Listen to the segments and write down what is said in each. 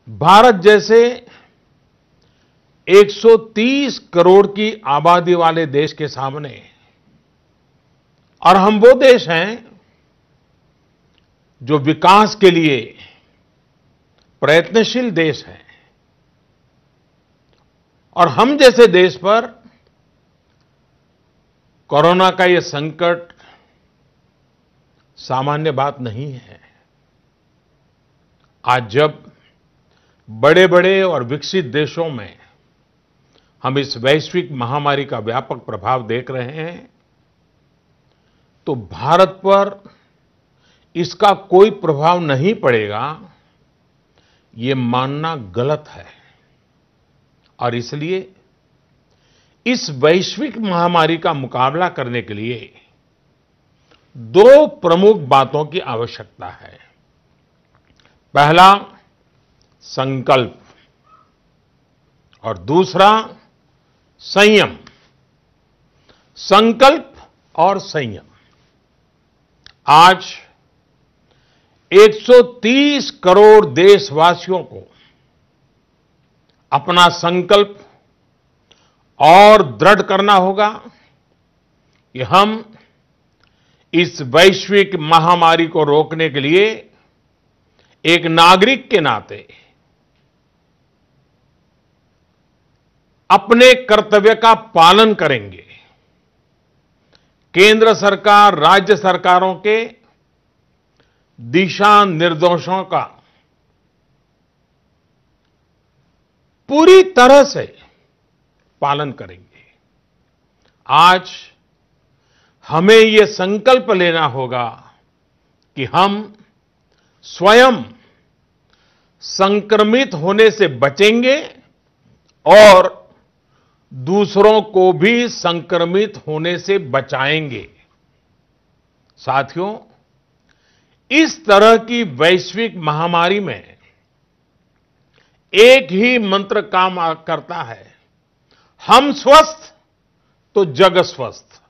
भारत जैसे 130 करोड़ की आबादी वाले देश के सामने, और हम वो देश हैं जो विकास के लिए प्रयत्नशील देश हैं, और हम जैसे देश पर कोरोना का ये संकट सामान्य बात नहीं है। आज जब बड़े-बड़े और विकसित देशों में हम इस वैश्विक महामारी का व्यापक प्रभाव देख रहे हैं, तो भारत पर इसका कोई प्रभाव नहीं पड़ेगा, ये मानना गलत है। और इसलिए इस वैश्विक महामारी का मुकाबला करने के लिए दो प्रमुख बातों की आवश्यकता है। पहला, संकल्प, और दूसरा, संयम। संकल्प और संयम। आज 130 करोड़ देशवासियों को अपना संकल्प और दृढ़ करना होगा कि हम इस वैश्विक महामारी को रोकने के लिए एक नागरिक के नाते अपने कर्तव्य का पालन करेंगे। केंद्र सरकार, राज्य सरकारों के दिशा निर्देशों का पूरी तरह से पालन करेंगे। आज हमें यह संकल्प लेना होगा कि हम स्वयं संक्रमित होने से बचेंगे और दूसरों को भी संक्रमित होने से बचाएंगे। साथियों, इस तरह की वैश्विक महामारी में एक ही मंत्र काम करता है, हम स्वस्थ तो जग स्वस्थ।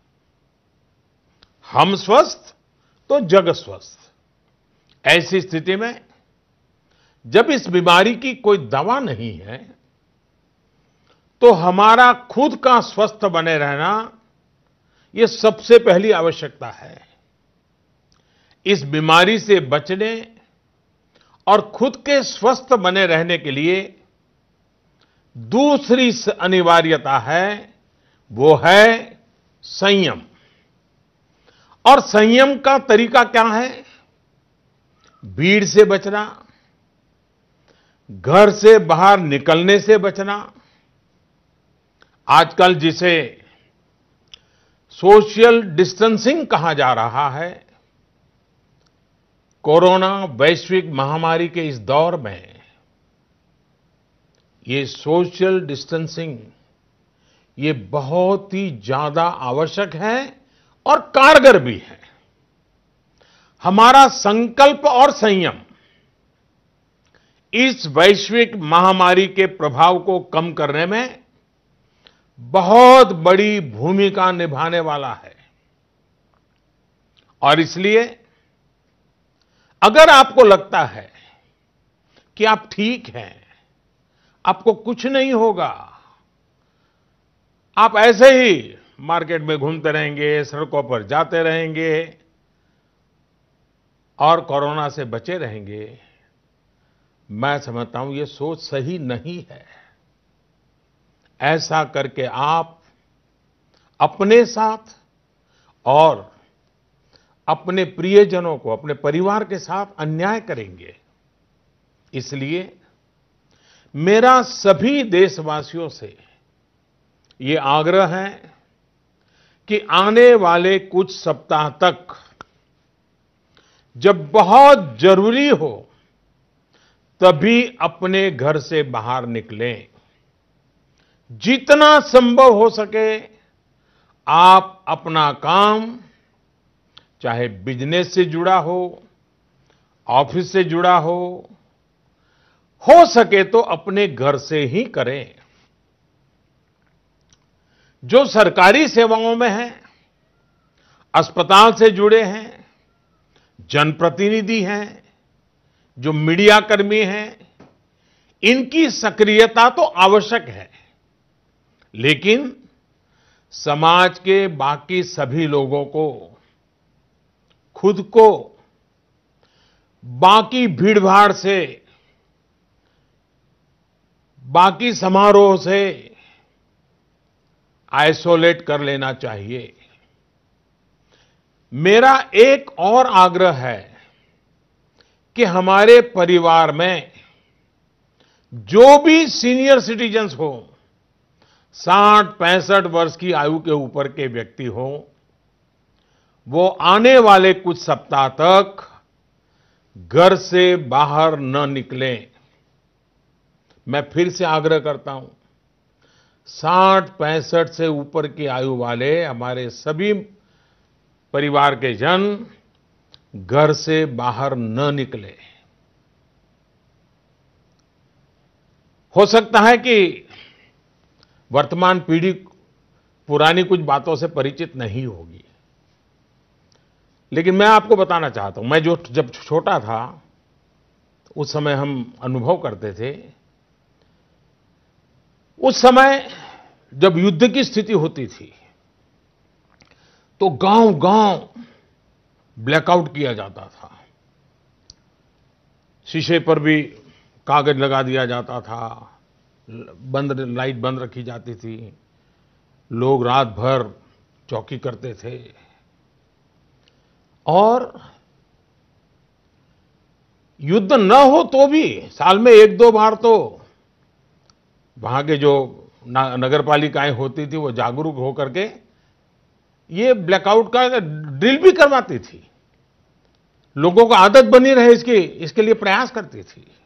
हम स्वस्थ तो जग स्वस्थ। ऐसी स्थिति में जब इस बीमारी की कोई दवा नहीं है, तो हमारा खुद का स्वस्थ बने रहना यह सबसे पहली आवश्यकता है। इस बीमारी से बचने और खुद के स्वस्थ बने रहने के लिए दूसरी अनिवार्यता है, वो है संयम। और संयम का तरीका क्या है? भीड़ से बचना, घर से बाहर निकलने से बचना। आजकल जिसे सोशल डिस्टेंसिंग कहा जा रहा है, कोरोना वैश्विक महामारी के इस दौर में ये सोशल डिस्टेंसिंग ये बहुत ही ज्यादा आवश्यक है और कारगर भी है। हमारा संकल्प और संयम इस वैश्विक महामारी के प्रभाव को कम करने में बहुत बड़ी भूमिका निभाने वाला है। और इसलिए अगर आपको लगता है कि आप ठीक हैं, आपको कुछ नहीं होगा, आप ऐसे ही मार्केट में घूमते रहेंगे, सड़कों पर जाते रहेंगे और कोरोना से बचे रहेंगे, मैं समझता हूं ये सोच सही नहीं है। ऐसा करके आप अपने साथ और अपने प्रियजनों को, अपने परिवार के साथ अन्याय करेंगे। इसलिए मेरा सभी देशवासियों से ये आग्रह है कि आने वाले कुछ सप्ताह तक जब बहुत जरूरी हो तभी अपने घर से बाहर निकलें। जितना संभव हो सके आप अपना काम, चाहे बिजनेस से जुड़ा हो, ऑफिस से जुड़ा हो सके तो अपने घर से ही करें। जो सरकारी सेवाओं में हैं, अस्पताल से जुड़े हैं, जनप्रतिनिधि हैं, जो मीडिया कर्मी हैं, इनकी सक्रियता तो आवश्यक है, लेकिन समाज के बाकी सभी लोगों को खुद को बाकी भीड़भाड़ से, बाकी समारोह से आइसोलेट कर लेना चाहिए। मेरा एक और आग्रह है कि हमारे परिवार में जो भी सीनियर सिटीजन्स हो, 60-65 वर्ष की आयु के ऊपर के व्यक्ति हो, वो आने वाले कुछ सप्ताह तक घर से बाहर न निकलें। मैं फिर से आग्रह करता हूं, 60-65 से ऊपर की आयु वाले हमारे सभी परिवार के जन घर से बाहर न निकले। हो सकता है कि वर्तमान पीढ़ी पुरानी कुछ बातों से परिचित नहीं होगी, लेकिन मैं आपको बताना चाहता हूं, मैं जब छोटा था उस समय हम अनुभव करते थे। उस समय जब युद्ध की स्थिति होती थी तो गांव-गांव ब्लैकआउट किया जाता था। शीशे पर भी कागज लगा दिया जाता था, लाइट बंद रखी जाती थी, लोग रात भर चौकी करते थे और युद्ध न हो तो भी साल में 1-2 बार तो वहां के जो नगर पालिकाएं होती थी वो जागरूक होकर के ये ब्लैकआउट का ड्रिल भी करवाती थी, लोगों को आदत बनी रहे इसके लिए प्रयास करती थी।